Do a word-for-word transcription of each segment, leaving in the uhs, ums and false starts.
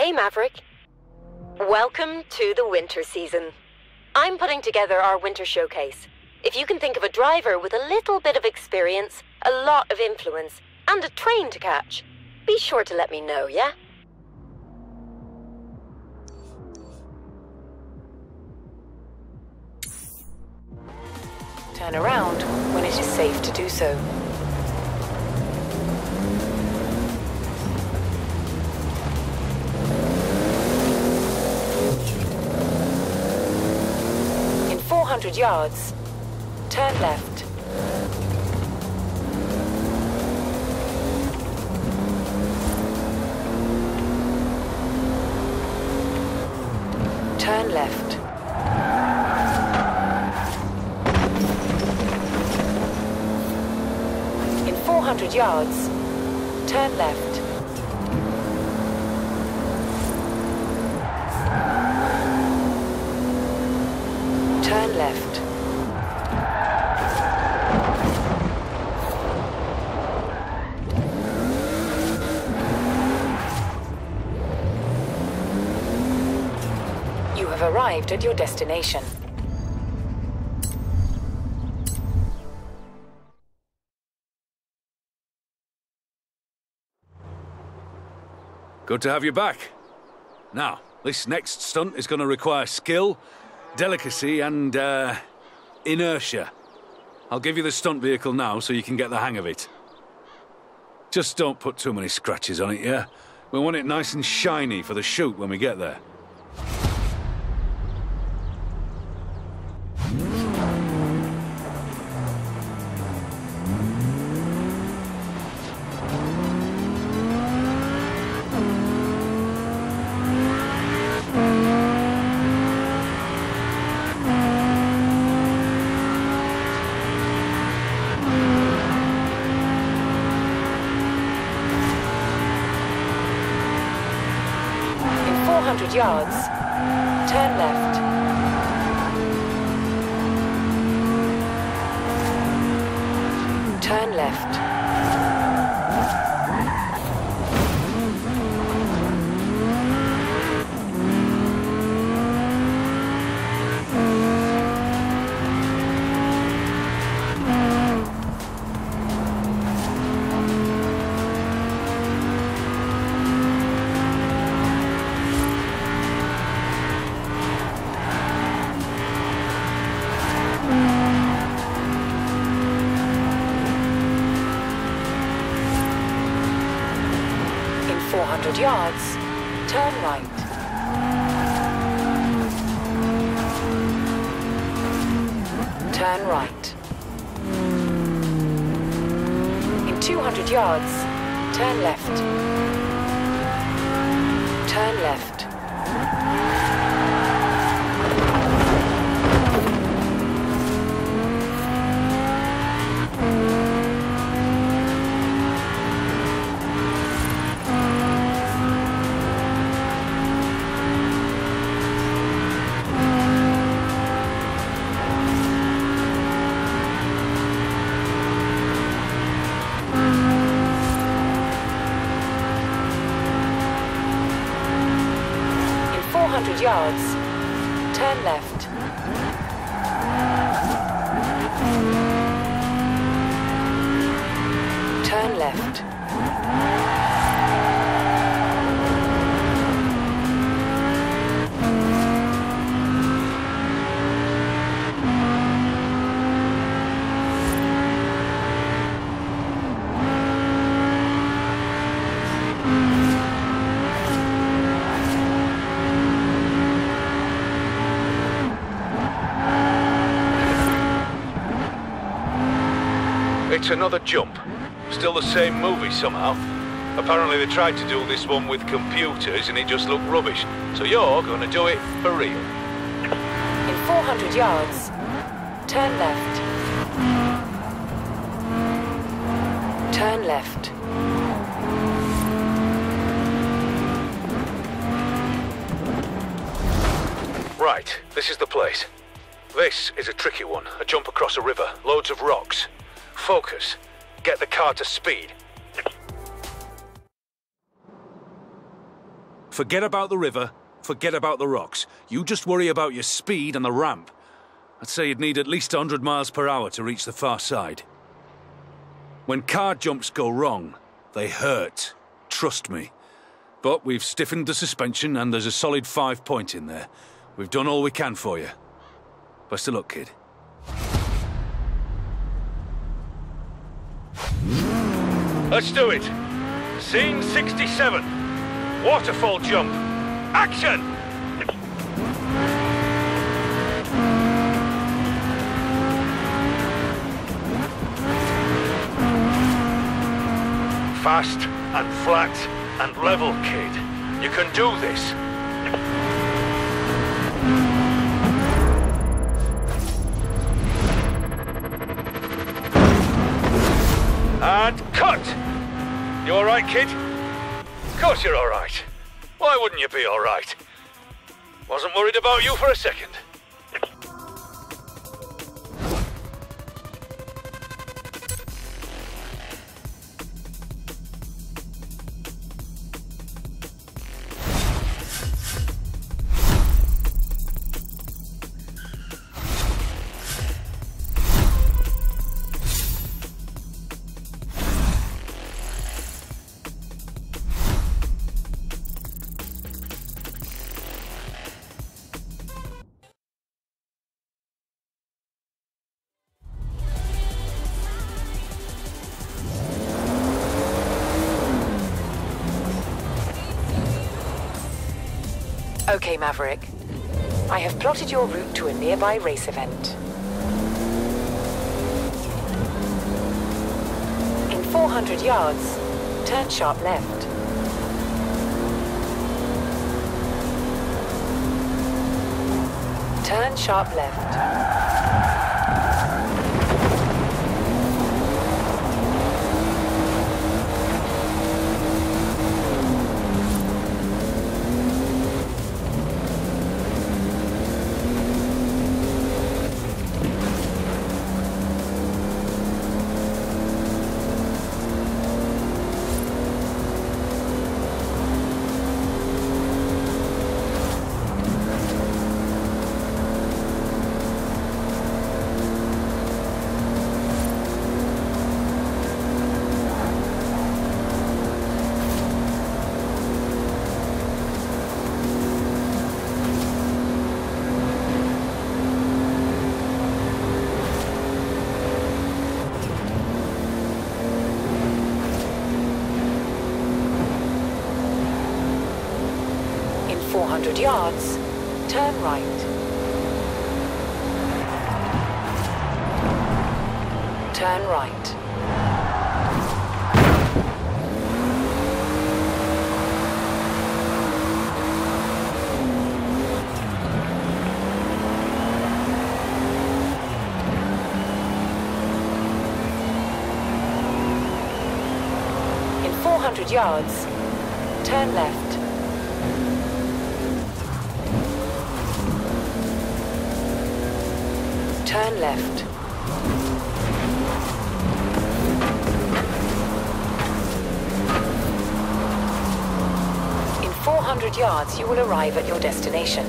Hey, Maverick. Welcome to the winter season. I'm putting together our winter showcase. If you can think of a driver with a little bit of experience, a lot of influence, and a train to catch, be sure to let me know, yeah? Turn around when it is safe to do so. In four hundred yards, turn left. Turn left. In four hundred yards, turn left. Turn left. You have arrived at your destination. Good to have you back. Now, this next stunt is going to require skill, delicacy, and, uh, inertia. I'll give you the stunt vehicle now so you can get the hang of it. Just don't put too many scratches on it, yeah? We want it nice and shiny for the shoot when we get there. four hundred yards, turn left. Turn left. four hundred yards, turn right. Turn right. In two hundred yards, turn left. Turn left. four hundred yards, turn left. Turn left. It's another jump. Still the same movie somehow. Apparently they tried to do this one with computers and it just looked rubbish. So you're going to do it for real. In four hundred yards, turn left. Turn left. Right, this is the place. This is a tricky one. A jump across a river, loads of rocks. Focus. Get the car to speed. Forget about the river, forget about the rocks. You just worry about your speed and the ramp. I'd say you'd need at least one hundred miles per hour to reach the far side. When car jumps go wrong, they hurt. Trust me. But we've stiffened the suspension and there's a solid five point in there. We've done all we can for you. Best of luck, kid. Let's do it. Scene sixty-seven. Waterfall jump. Action! Fast and flat and level, kid. You can do this. And cut! You alright, kid? Of course you're alright. Why wouldn't you be alright? Wasn't worried about you for a second. Okay, Maverick. I have plotted your route to a nearby race event. In four hundred yards, turn sharp left. Turn sharp left. four hundred yards, turn right. Turn right. In four hundred yards, turn left. Turn left. In four hundred yards, you will arrive at your destination.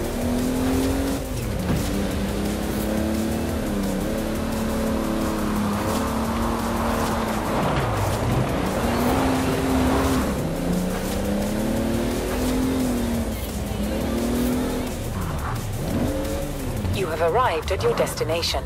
You have arrived at your destination.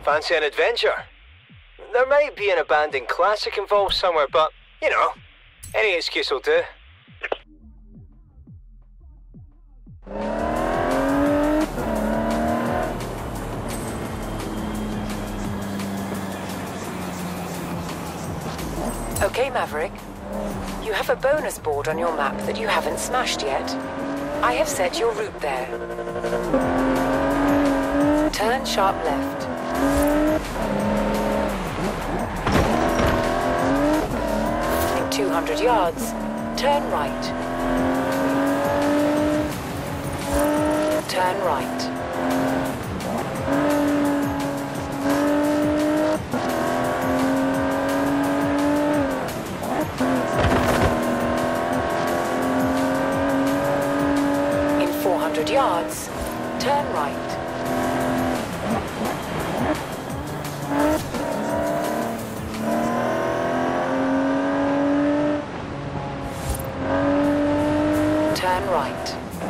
Fancy an adventure? There might be an abandoned classic involved somewhere, but, you know, any excuse will do. Okay, Maverick. You have a bonus board on your map that you haven't smashed yet. I have set your route there. Turn sharp left. In two hundred yards, turn right. Turn right. four hundred yards, turn right. Turn right.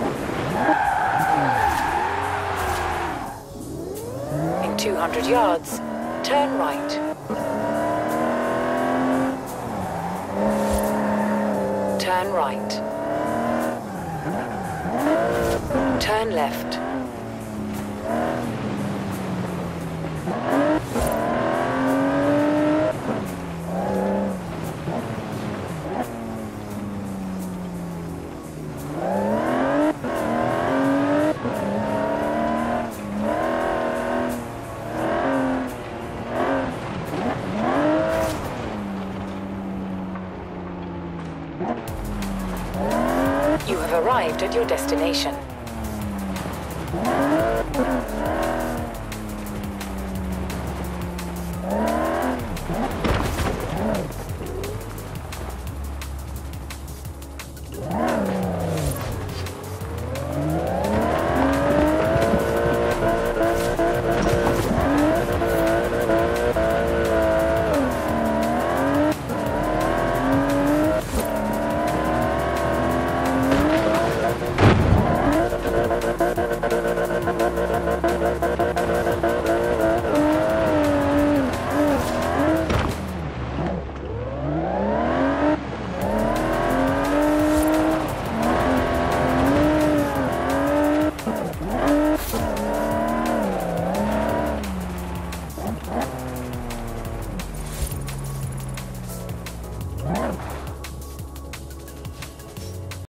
In two hundred yards, turn right. Turn right. Turn left. You have arrived at your destination.